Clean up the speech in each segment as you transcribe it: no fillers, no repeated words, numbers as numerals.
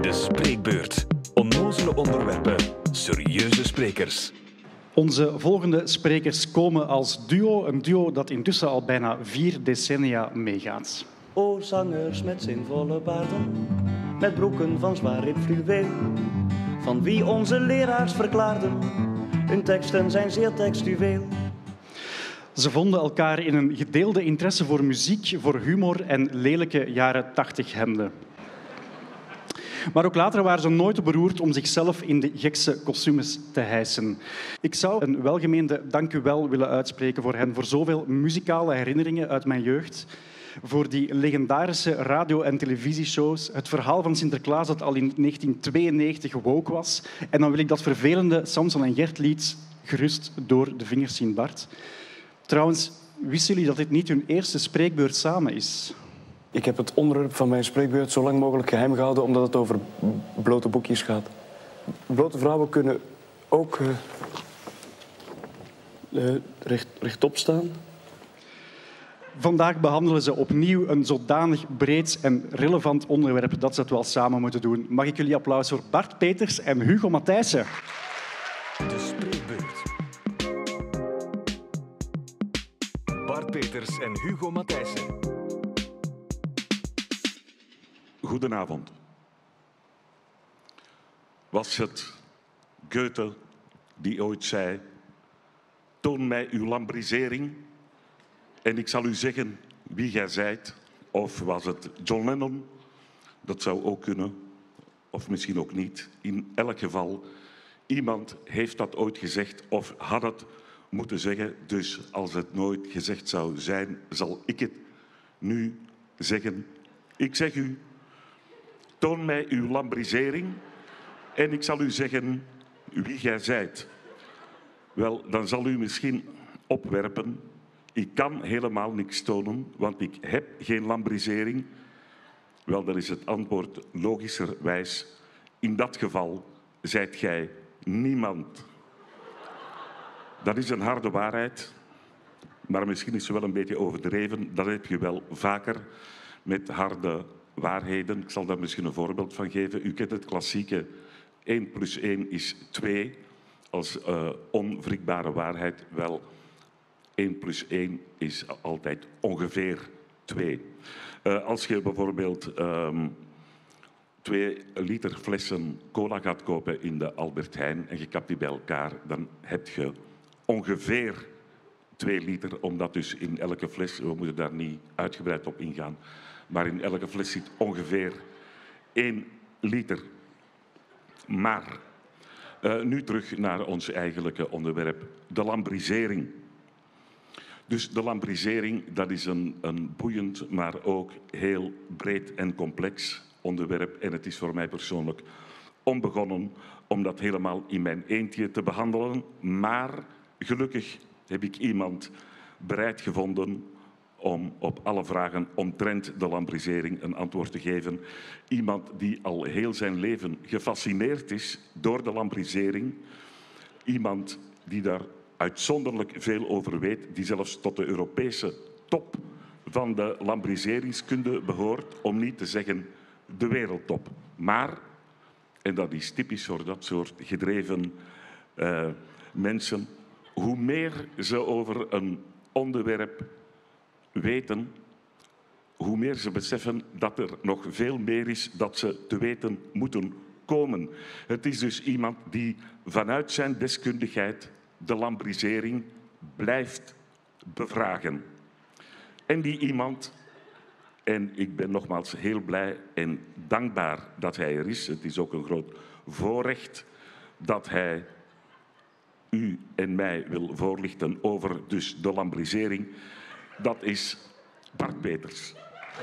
De spreekbeurt. Onnozele onderwerpen, serieuze sprekers. Onze volgende sprekers komen als duo, een duo dat intussen al bijna 4 decennia meegaat. O zangers met zinvolle baarden, met broeken van zwaar wit fluweel, van wie onze leraars verklaarden, hun teksten zijn zeer textueel. Ze vonden elkaar in een gedeelde interesse voor muziek, voor humor en lelijke jaren 80 hemden. Maar ook later waren ze nooit te beroerd om zichzelf in de gekste kostuums te hijsen. Ik zou een welgemeende dank u wel willen uitspreken voor hen, voor zoveel muzikale herinneringen uit mijn jeugd, voor die legendarische radio- en televisieshows, het verhaal van Sinterklaas dat al in 1992 woke was. En dan wil ik dat vervelende Samson en Gert lied gerust door de vingers zien, Bart. Trouwens, wisten jullie dat dit niet hun eerste spreekbeurt samen is? Ik heb het onderwerp van mijn spreekbeurt zo lang mogelijk geheim gehouden, omdat het over blote boekjes gaat. Blote vrouwen kunnen ook rechtop staan. Vandaag behandelen ze opnieuw een zodanig breed en relevant onderwerp dat ze het wel samen moeten doen. Mag ik jullie applaus voor Bart Peters en Hugo Matthijssen. De spreekbeurt. Bart Peters en Hugo Matthijssen. Goedenavond. Was het Goethe die ooit zei: toon mij uw lambrisering en ik zal u zeggen wie gij zijt? Of was het John Lennon? Dat zou ook kunnen, of misschien ook niet. In elk geval, iemand heeft dat ooit gezegd of had het moeten zeggen. Dus als het nooit gezegd zou zijn, zal ik het nu zeggen. Ik zeg u: toon mij uw lambrisering en ik zal u zeggen wie gij zijt. Wel, dan zal u misschien opwerpen: ik kan helemaal niks tonen, want ik heb geen lambrisering. Wel, dan is het antwoord logischerwijs: in dat geval zijt gij niemand. Dat is een harde waarheid, maar misschien is ze wel een beetje overdreven. Dat heb je wel vaker met harde waarheden. Ik zal daar misschien een voorbeeld van geven. U kent het klassieke 1 + 1 is 2 als onwrikbare waarheid. Wel, 1 + 1 is altijd ongeveer 2. Als je bijvoorbeeld 2 liter flessen cola gaat kopen in de Albert Heijn en je kapt die bij elkaar, dan heb je ongeveer 2 liter, omdat dus in elke fles, we moeten daar niet uitgebreid op ingaan, maar in elke fles zit ongeveer 1 liter. Maar nu terug naar ons eigenlijke onderwerp, de lambrisering. Dus de lambrisering, dat is een boeiend, maar ook heel breed en complex onderwerp. En het is voor mij persoonlijk onbegonnen om dat helemaal in mijn eentje te behandelen. Maar gelukkig heb ik iemand bereid gevonden om op alle vragen omtrent de lambrisering een antwoord te geven. Iemand die al heel zijn leven gefascineerd is door de lambrisering. Iemand die daar uitzonderlijk veel over weet, die zelfs tot de Europese top van de lambriseringskunde behoort, om niet te zeggen de wereldtop. Maar, en dat is typisch voor dat soort gedreven mensen, hoe meer ze over een onderwerp weten, hoe meer ze beseffen dat er nog veel meer is dat ze te weten moeten komen. Het is dus iemand die vanuit zijn deskundigheid de lambrisering blijft bevragen. En die iemand, en ik ben nogmaals heel blij en dankbaar dat hij er is. Het is ook een groot voorrecht dat hij u en mij wil voorlichten over dus de lambrisering. Dat is Bart Peters.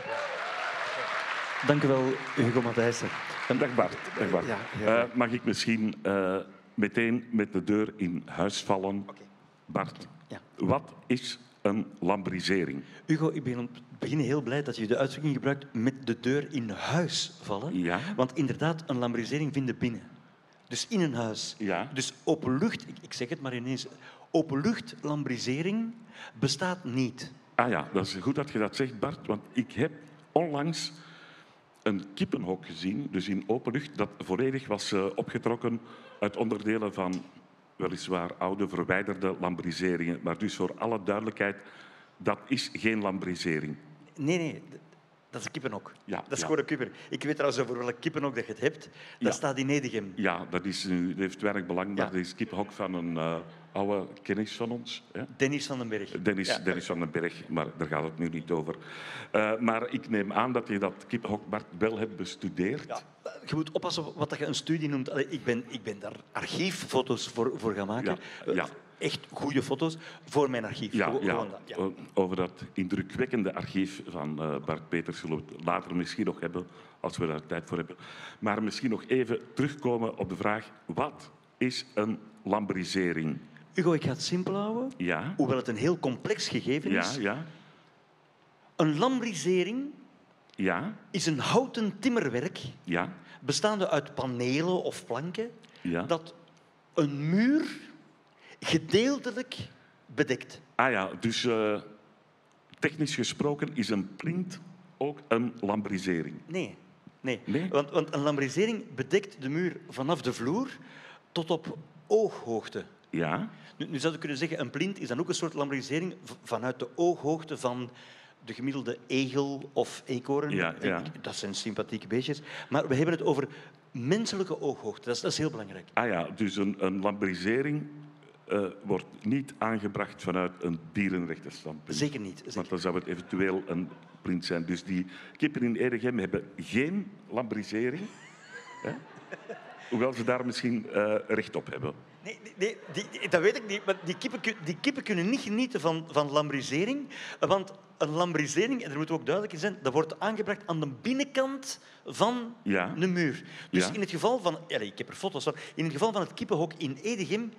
Dank u wel, Hugo Matthijssen. Dag Bart. Dag Bart. Ja. Mag ik misschien meteen met de deur in huis vallen? Okay. Bart, Ja. wat is een lambrisering? Hugo, ik ben heel blij dat je de uitdrukking gebruikt met de deur in huis vallen. Ja. Want inderdaad, een lambrisering vinden binnen. Dus in een huis. Ja. Dus openlucht, ik zeg het maar ineens, openlucht lambrisering bestaat niet. Ah ja, dat is goed dat je dat zegt, Bart, want ik heb onlangs een kippenhok gezien, dus in open lucht, dat volledig was opgetrokken uit onderdelen van weliswaar oude, verwijderde lambriseringen. Maar dus voor alle duidelijkheid, dat is geen lambrisering. Nee, dat is een kippenhok. Ja, Dat is ja. gewoon een kipper. Ik weet trouwens over welk kippenhok dat je het hebt. Dat Ja. staat in Edegem. Ja, dat heeft weinig belang, maar Ja. dat is kippenhok van een oude kennis van ons. Hè? Dennis van den Berg. Dennis van den Berg, maar daar gaat het nu niet over. Maar ik neem aan dat je dat kippenhok, Bart, wel hebt bestudeerd. Ja, je moet oppassen wat je een studie noemt. Allee, ik ben daar archieffoto's voor gaan maken. Ja. Echt goede foto's voor mijn archief. Ja, Gewoon dat, ja. Over dat indrukwekkende archief van Bart Peters zullen we het later misschien nog hebben, als we daar tijd voor hebben. Maar misschien nog even terugkomen op de vraag, wat is een lambrisering? Hugo, ik ga het simpel houden. Ja, Hoewel het een heel complex gegeven ja, is. ja, Een lambrisering ja, is een houten timmerwerk ja, bestaande uit panelen of planken ja. dat een muur gedeeltelijk bedekt. Ah ja, dus technisch gesproken is een plint ook een lambrisering. Nee. Nee? Want een lambrisering bedekt de muur vanaf de vloer tot op ooghoogte. Ja, Nu zou je kunnen zeggen, een plint is dan ook een soort lambrisering vanuit de ooghoogte van de gemiddelde egel of eekhoorn. Ja, ja. Dat zijn sympathieke beestjes. Maar we hebben het over menselijke ooghoogte. Dat is heel belangrijk. ah ja, dus een lambrisering wordt niet aangebracht vanuit een dierenrechtenstandpunt. Zeker niet. Want Zeker. dan zou het eventueel een plint zijn. Dus die kippen in Edegem hebben geen lambrisering. Hè? Hoewel ze daar misschien recht op hebben. Nee, dat weet ik niet. Maar die kippen kunnen niet genieten van lambrisering. Want een lambrisering, en daar moeten we ook duidelijk in zijn, dat wordt aangebracht aan de binnenkant van Ja. de muur. Dus Ja. in het geval van... Ja, ik heb er foto's van. In het geval van het kippenhok in Edegem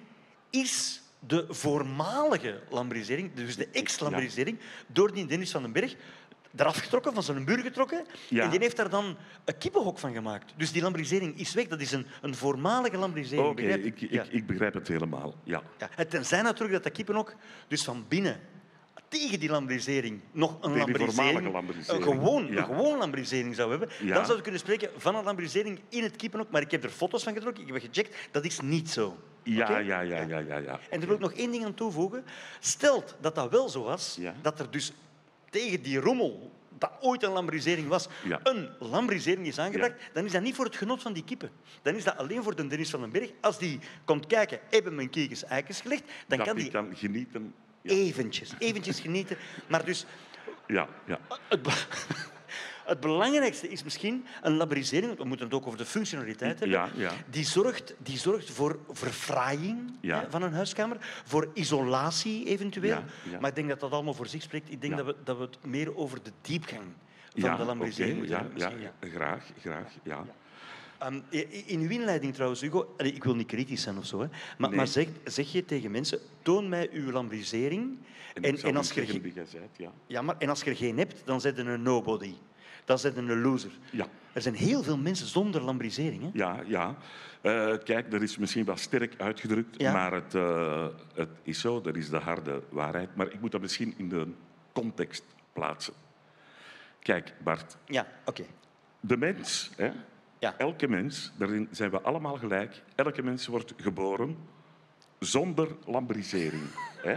is de voormalige lambrisering, dus de ex-lambrisering, door die Dennis van den Berg eraf getrokken, van zijn muur getrokken. Ja. En die heeft daar dan een kippenhok van gemaakt. Dus die lambrisering is weg. Dat is een voormalige lambrisering. Oké, begrijp je? Ja. ik begrijp het helemaal. Ja. Ja, tenzij natuurlijk dat kippenhok dus van binnen tegen die lambrisering nog een Tegen die lambrisering, voormalige lambrisering. een Ja. gewoon lambrisering zou hebben, Ja. dan zou je kunnen spreken van een lambrisering in het kippenhok. Maar ik heb er foto's van getrokken, ik heb gecheckt, dat is niet zo. Ja, Oké? ja. En daar wil ik nog één ding aan toevoegen. Stelt dat dat wel zo was, Ja. dat er dus tegen die rommel, dat ooit een lambrisering was, Ja. een lambrisering is aangebracht, dan is dat niet voor het genot van die kippen. Dan is dat alleen voor de Dennis van den Berg. Als die komt kijken, hebben mijn kiekers eikens gelegd, dan Dat kan die die kan genieten. Ja. eventjes genieten. Maar dus Ja. het belangrijkste is misschien een lambrisering, want we moeten het ook over de functionaliteit hebben, Ja. die zorgt voor verfraaiing Ja. van een huiskamer, voor isolatie eventueel. Ja. Maar ik denk dat dat allemaal voor zich spreekt. Ik denk Ja. dat we het meer over de diepgang van Ja, de lambrisering oké, moeten ja, hebben. ja, Misschien, graag, ja. In uw inleiding trouwens, Hugo, ik wil niet kritisch zijn of zo, hè, Nee. maar zeg je tegen mensen, toon mij uw lambrisering. En ik zou als je zeggen er wie jij bent, ja. ja, maar en als je er geen hebt, dan zet je een nobody. Dan zet je een loser. Ja. Er zijn heel veel mensen zonder lambrisering. Hè? Ja. Kijk, dat is misschien wel sterk uitgedrukt, Ja. maar het is zo, dat is de harde waarheid. Maar ik moet dat misschien in de context plaatsen. Kijk, Bart, Ja, oké. de mens, hè, Ja. elke mens, daarin zijn we allemaal gelijk, elke mens wordt geboren zonder lambrisering. Hè?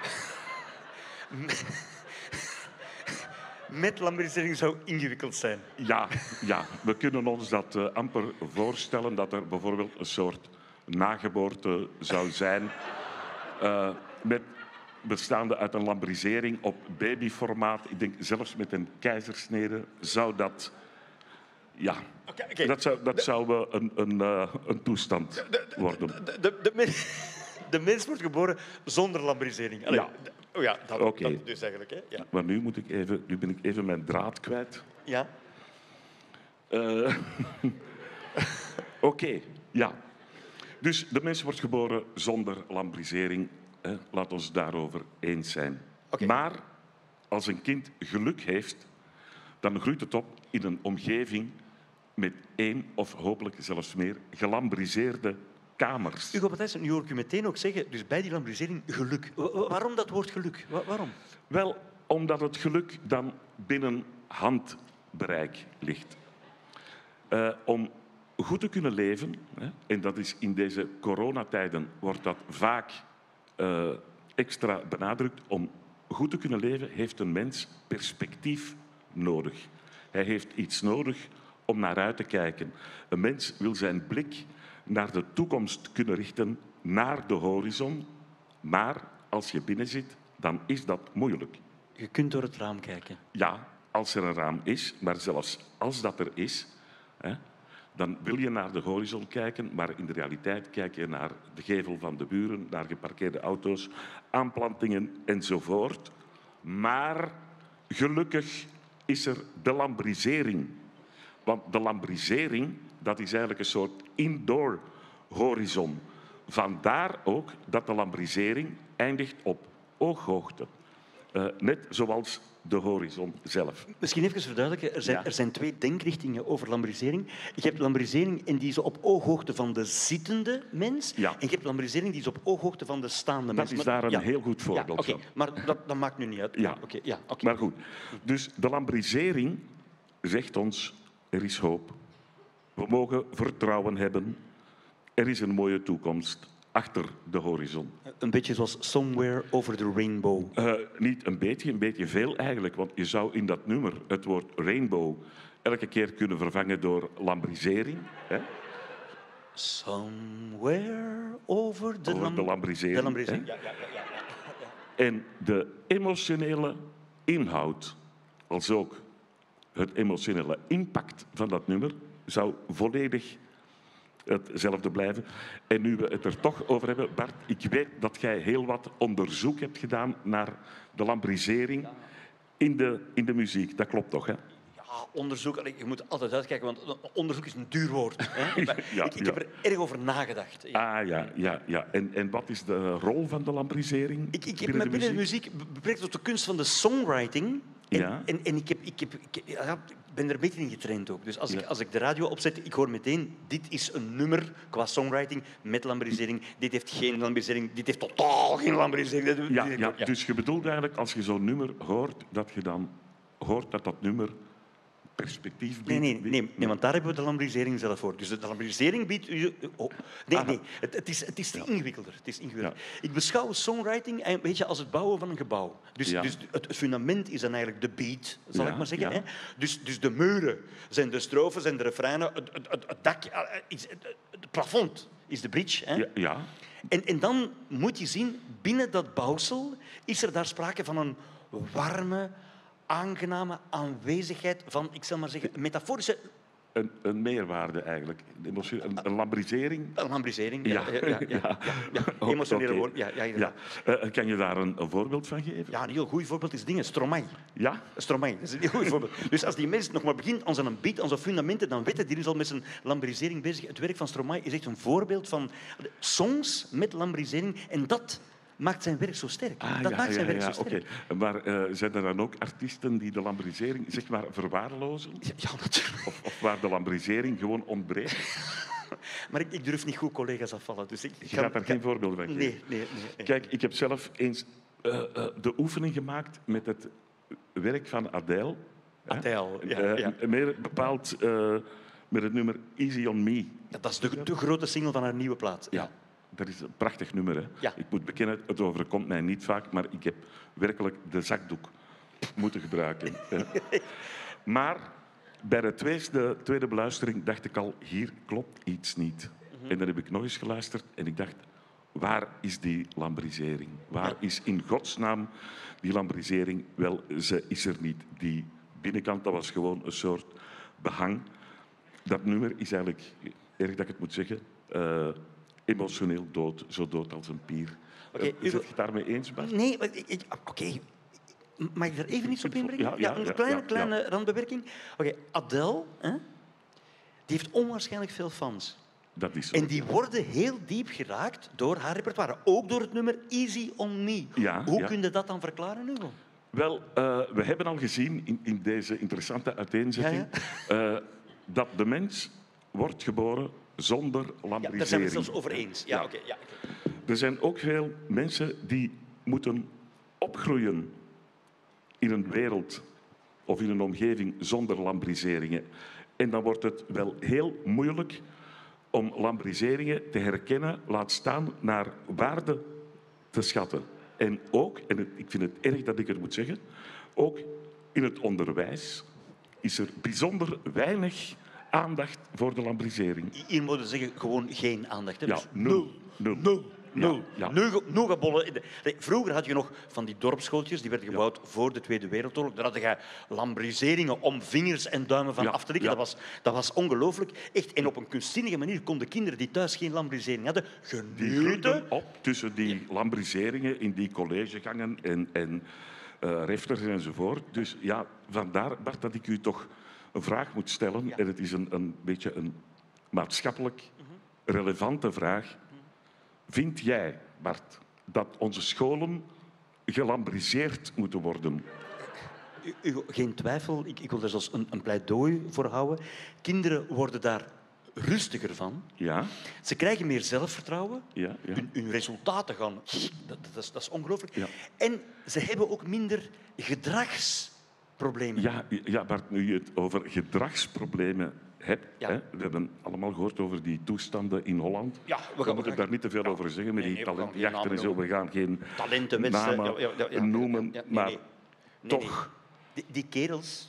Met lambrisering zou ingewikkeld zijn. Ja, we kunnen ons dat amper voorstellen, dat er bijvoorbeeld een soort nageboorte zou zijn, bestaande uit een lambrisering op babyformaat. Ik denk zelfs met een keizersnede zou dat... Ja, Oké. dat zou een toestand worden. De mens wordt geboren zonder lambrisering. Allee, Ja. Dat Oké. dus eigenlijk. Hè? Ja. Maar nu ben ik even mijn draad kwijt. Ja. Oké, ja. Dus de mens wordt geboren zonder lambrisering. Hè. Laat ons daarover eens zijn. Oké. Maar als een kind geluk heeft, dan groeit het op in een omgeving met 1 of hopelijk zelfs meer gelambriseerde kamers. Hugo Matthijssen, nu hoor ik u meteen ook zeggen, dus bij die lambrisering geluk. Waarom dat woord geluk? Waarom? Wel, omdat het geluk dan binnen handbereik ligt. Om goed te kunnen leven, hè, en dat is in deze coronatijden wordt dat vaak extra benadrukt, om goed te kunnen leven heeft een mens perspectief nodig. Hij heeft iets nodig om naar uit te kijken. Een mens wil zijn blik naar de toekomst kunnen richten, naar de horizon. Maar als je binnen zit, dan is dat moeilijk. Je kunt door het raam kijken. Ja, als er een raam is, maar zelfs als dat er is, hè, dan wil je naar de horizon kijken, maar in de realiteit kijk je naar de gevel van de buren, naar geparkeerde auto's, aanplantingen enzovoort. Maar gelukkig is er de lambrisering. Want de lambrisering, dat is eigenlijk een soort indoor horizon. Vandaar ook dat de lambrisering eindigt op ooghoogte. Net zoals de horizon zelf. Misschien even verduidelijken, er zijn twee denkrichtingen over lambrisering. Je hebt lambrisering en die is op ooghoogte van de zittende mens. Ja. En je hebt lambrisering die is op ooghoogte van de staande mens. Dat is daar een heel goed voorbeeld van. van. Maar dat maakt nu niet uit. Ja. Oké. Maar goed, dus de lambrisering zegt ons, er is hoop. We mogen vertrouwen hebben. Er is een mooie toekomst achter de horizon. Een beetje zoals Somewhere Over the Rainbow. Niet een beetje veel eigenlijk. Want je zou in dat nummer het woord rainbow elke keer kunnen vervangen door lambrisering. Hè? Somewhere over the lambrisering. De lambrisering. Hè? Ja. En de emotionele inhoud, als ook het emotionele impact van dat nummer, zou volledig hetzelfde blijven. En nu we het er toch over hebben, Bart, ik weet dat jij heel wat onderzoek hebt gedaan naar de lambrisering in de muziek. Dat klopt toch, hè? Ja, onderzoek. Je moet altijd uitkijken, want onderzoek is een duur woord. Hè? Ik heb er erg over nagedacht. Ja. En wat is de rol van de lambrisering? Ik heb me binnen de muziek beperkt tot de kunst van de songwriting. En ik ben er een beetje in getraind ook. Dus als ik de radio opzet, ik hoor meteen, dit is een nummer qua songwriting met lambrisering. Dit heeft geen lambrisering. Dit heeft totaal geen lambrisering. Ja. Dus je bedoelt eigenlijk, als je zo'n nummer hoort, dat je dan hoort dat dat nummer perspectief biedt? Nee, want daar hebben we de lambrisering zelf voor. Dus de lambrisering biedt... Nee. Het is te ingewikkelder. Ja. Ik beschouw songwriting een beetje als het bouwen van een gebouw. Dus het fundament is dan eigenlijk de beat, zal ik maar zeggen. Ja. Hè? Dus de muren zijn de strofes en de refreinen. Het dak, het plafond is de bridge. Hè? Ja. En dan moet je zien, binnen dat bouwsel is er daar sprake van een warme, aangename aanwezigheid van, ik zal maar zeggen, metaforische... Een meerwaarde eigenlijk. Een lambrisering. Een lambrisering, ja. Emotionele Okay. woord. Ja. Kan je daar een voorbeeld van geven? Ja, een heel goed voorbeeld is dingen. Stromae. Ja? Stromae, dat is een heel goed voorbeeld. Dus als die mens nog maar begint aan zijn beat, aan zijn fundamenten, dan weet hij, die is al met zijn lambrisering bezig. Het werk van Stromae is echt een voorbeeld van songs met lambrisering. En dat maakt zijn werk zo sterk. Maakt zijn werk zo sterk. Okay. Maar zijn er dan ook artiesten die de lambrisering zeg maar verwaarlozen? Ja, natuurlijk. Of waar de lambrisering gewoon ontbreekt? Maar ik durf niet goed collega's afvallen. Dus je gaat daar geen voorbeeld van geven? Nee. Kijk, ik heb zelf eens de oefening gemaakt met het werk van Adele. Adele, Meer bepaald met het nummer Easy on Me. Ja, dat is de grote single van haar nieuwe plaat. Ja. Dat is een prachtig nummer. Hè? Ja. Ik moet bekennen, het overkomt mij niet vaak, maar ik heb werkelijk de zakdoek moeten gebruiken. Maar bij de tweede beluistering dacht ik al, hier klopt iets niet. En dan heb ik nog eens geluisterd en ik dacht, waar is die lambrisering? Waar is in godsnaam die lambrisering? Wel, ze is er niet. Die binnenkant, dat was gewoon een soort behang. Dat nummer is eigenlijk, erg dat ik het moet zeggen... emotioneel dood, zo dood als een pier. Is het je het daarmee eens, Bart? Nee, oké. Mag ik er even iets op inbrengen? Een kleine randbewerking. Adele, hè? Die heeft onwaarschijnlijk veel fans. Dat is zo. En die worden heel diep geraakt door haar repertoire. Ook door het nummer Easy on Me. Hoe kun je dat dan verklaren, Hugo? Wel, we hebben al gezien in deze interessante uiteenzetting... dat de mens wordt geboren zonder lambrisering. Ja, daar zijn we het zelfs over eens. Ja. Er zijn ook veel mensen die moeten opgroeien in een wereld of in een omgeving zonder lambriseringen. En dan wordt het wel heel moeilijk om lambriseringen te herkennen, laat staan naar waarde te schatten. En ook, en ik vind het erg dat ik het moet zeggen, ook in het onderwijs is er bijzonder weinig aandacht voor de lambrisering. Hier moeten we zeggen, gewoon geen aandacht. Hè? Ja, Dus nul. nul. Ja. Nougatbollen. Vroeger had je nog van die dorpsschooltjes, die werden gebouwd voor de Tweede Wereldoorlog. Daar had je lambriseringen om vingers en duimen van af te likken. Ja. Dat was ongelooflijk. Echt. En op een kunstzinnige manier konden kinderen die thuis geen lambrisering hadden, Die genieten. groeiden op tussen die lambriseringen in die collegegangen en refters enzovoort. Dus ja, vandaar, Bart, dat ik u toch een vraag moet stellen. Ja. En het is een beetje een maatschappelijk relevante vraag. Vind jij, Bart, dat onze scholen gelambriseerd moeten worden? Hugo, geen twijfel, ik wil daar zelfs een pleidooi voor houden. Kinderen worden daar rustiger van. Ja, Ze krijgen meer zelfvertrouwen. ja, ja. Hun resultaten gaan... Dat is ongelooflijk. Ja. En ze hebben ook minder gedragsproblemen. Ja, Bart, nu je het over gedragsproblemen hebt. Ja. Hè, we hebben allemaal gehoord over die toestanden in Holland. Ja, we moeten daar niet te veel over zeggen met Nee, die nee, we gaan geen talentjachten en namen zo. We gaan geen Talentenwedstrijden. namen noemen, maar Nee. toch... Die kerels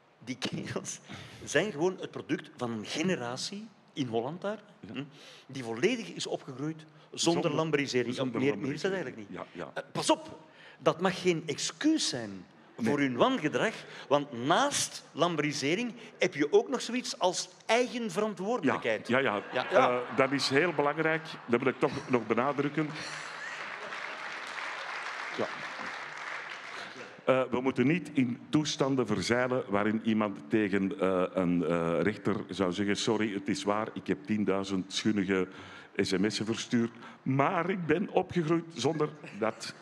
zijn gewoon het product van een generatie in Holland daar, die volledig is opgegroeid zonder lambrisering. zonder Meer is dat eigenlijk niet. Ja. Pas op, dat mag geen excuus zijn voor hun wangedrag, want naast lambrisering heb je ook nog zoiets als eigen verantwoordelijkheid. Ja. Dat is heel belangrijk. Dat wil ik toch nog benadrukken. Ja. We moeten niet in toestanden verzeilen waarin iemand tegen een rechter zou zeggen: sorry, het is waar, ik heb 10.000 schunnige sms'en verstuurd, maar ik ben opgegroeid zonder dat.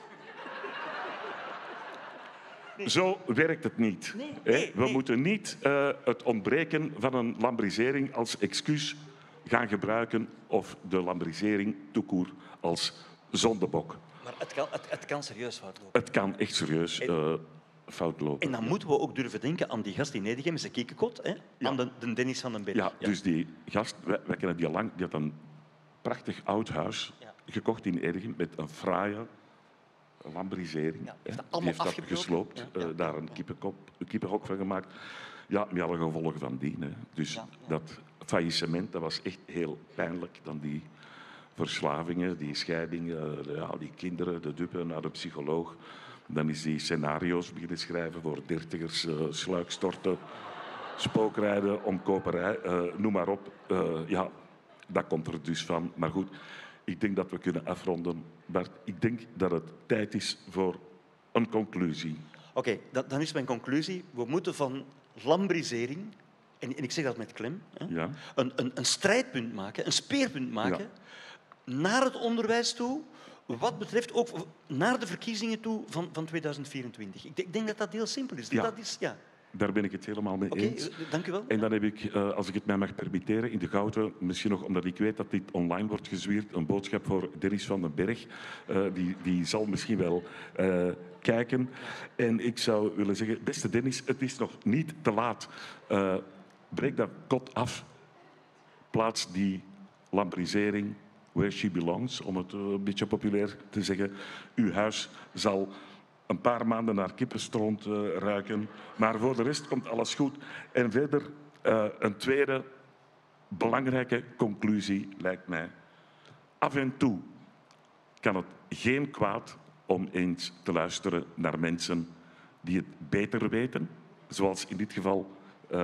Nee. Zo werkt het niet. Nee. We moeten niet het ontbreken van een lambrisering als excuus gaan gebruiken of de lambrisering tout court als zondebok. Maar het kan serieus fout lopen. Het kan echt serieus fout lopen. En dan moeten we ook durven denken aan die gast in Edegem, zijn kiekenkot, hè? Aan de Dennis van den Berg. Ja, dus die gast, wij kennen die al lang, die had een prachtig oud huis gekocht in Edegem met een fraaie lambrisering. Ja, heeft dat Die allemaal heeft dat afgebroken. gesloopt, daar een kippenhok van gemaakt. Ja, met alle gevolgen van dien. Hè. Dus dat faillissement, dat was echt heel pijnlijk. Dan die verslavingen, die scheidingen, die kinderen, de duppen naar de psycholoog. Dan is die scenario's beginnen schrijven voor dertigers, sluikstorten, spookrijden, omkoperij, noem maar op. Dat komt er dus van. Maar goed, ik denk dat we kunnen afronden. Bart, ik denk dat het tijd is voor een conclusie. Oké, dan is mijn conclusie. We moeten van lambrisering, en ik zeg dat met klem, hè, een strijdpunt maken, een speerpunt maken, naar het onderwijs toe, wat betreft ook naar de verkiezingen toe van 2024. Ik denk dat dat heel simpel is. Ja. Dat is Daar ben ik het helemaal mee eens. Dank u wel. En dan heb ik, als ik het mij mag permitteren, in de Gouden, misschien nog omdat ik weet dat dit online wordt gezwierd, een boodschap voor Dennis van den Berg. Die zal misschien wel kijken. En ik zou willen zeggen, beste Dennis, het is nog niet te laat. Breek dat kot af. Plaats die lambrisering where she belongs, om het een beetje populair te zeggen. Uw huis zal een paar maanden naar kippenstront ruiken. Maar voor de rest komt alles goed. En verder, een tweede belangrijke conclusie lijkt mij. Af en toe kan het geen kwaad om eens te luisteren naar mensen die het beter weten. Zoals in dit geval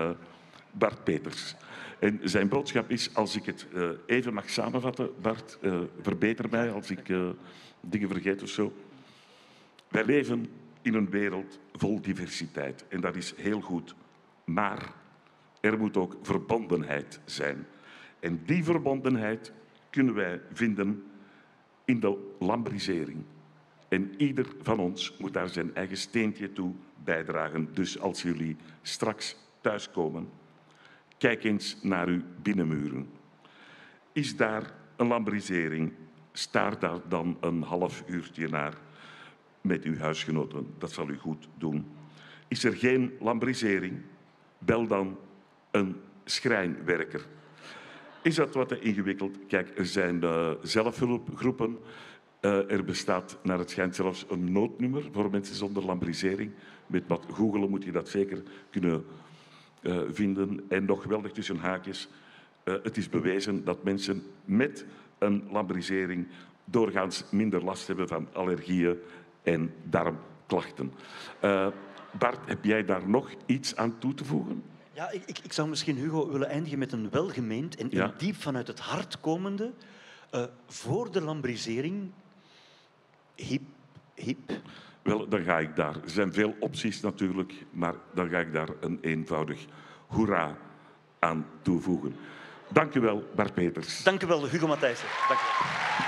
Bart Peters. En zijn boodschap is, als ik het even mag samenvatten, Bart, verbeter mij als ik dingen vergeet of zo. Wij leven in een wereld vol diversiteit en dat is heel goed. Maar er moet ook verbondenheid zijn. En die verbondenheid kunnen wij vinden in de lambrisering. En ieder van ons moet daar zijn eigen steentje toe bijdragen. Dus als jullie straks thuiskomen, kijk eens naar uw binnenmuren. Is daar een lambrisering? Staar daar dan een half uurtje naar met uw huisgenoten. Dat zal u goed doen. Is er geen lambrisering? Bel dan een schrijnwerker. Is dat wat te ingewikkeld? Kijk, er zijn zelfhulpgroepen. Er bestaat, naar het schijnt, zelfs een noodnummer voor mensen zonder lambrisering. Met wat googelen moet je dat zeker kunnen vinden. En nog geweldig tussen haakjes. Het is bewezen dat mensen met een lambrisering doorgaans minder last hebben van allergieën en darmklachten. Bart, heb jij daar nog iets aan toe te voegen? Ja, ik zou misschien, Hugo, willen eindigen met een welgemeend en diep vanuit het hart komende. Voor de lambrisering, hip. Wel, dan ga ik daar. Er zijn veel opties natuurlijk, maar dan ga ik daar een eenvoudig hoera aan toevoegen. Dank u wel, Bart Peters. Dank u wel, Hugo Matthijssen. Dank u wel.